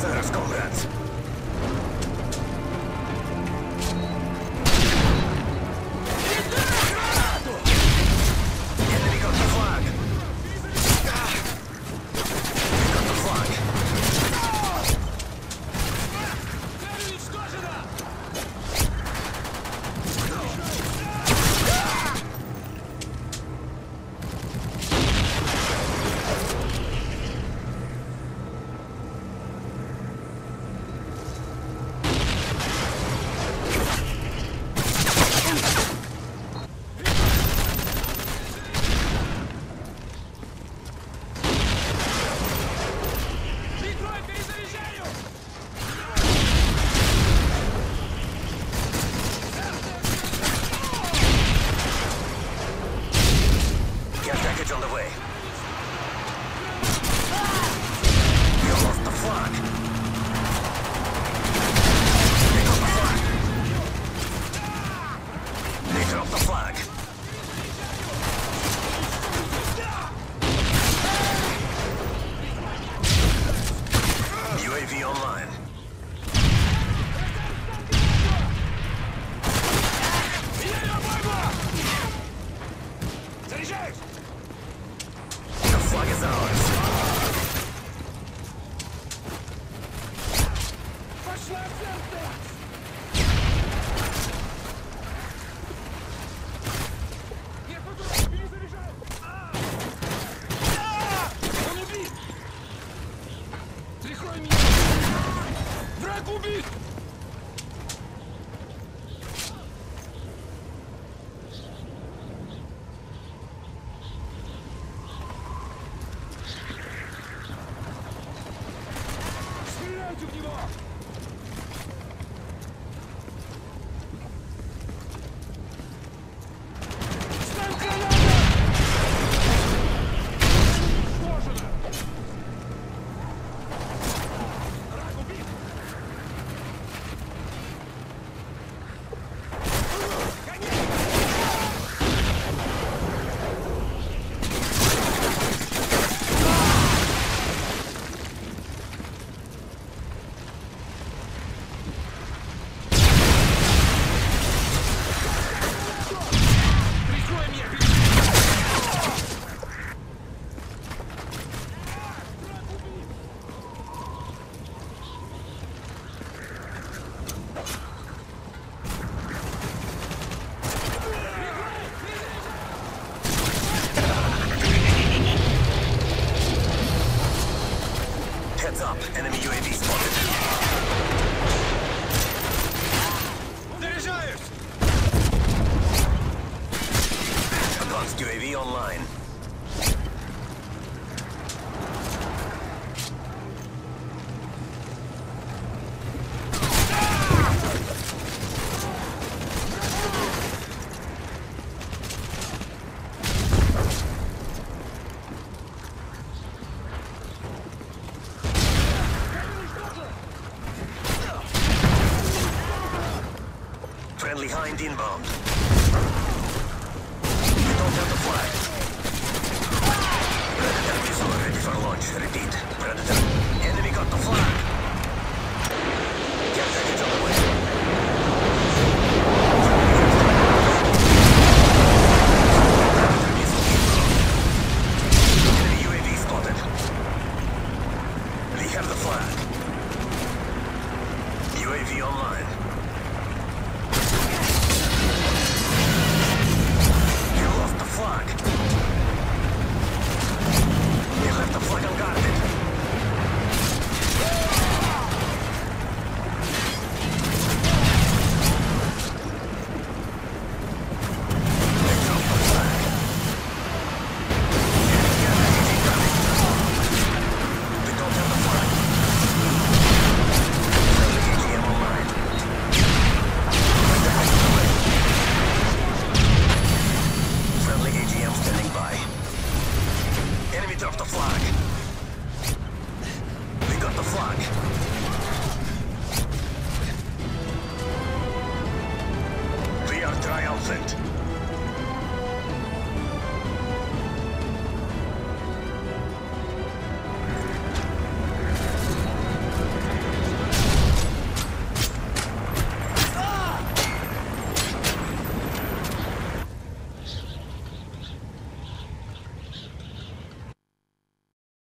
Зараз, comrades. Enemy got the flag. Got the flag. Care package on the way. You lost the flag. They got the flag. They dropped the flag. UAV online. The flag is ours. Враг убит! Стреляйте в него! Ставь гранату! Сложено! Враг убит! Heads up, enemy UAV spotted. Заряжаюсь! Advanced UAV online. Friendly Hind inbound.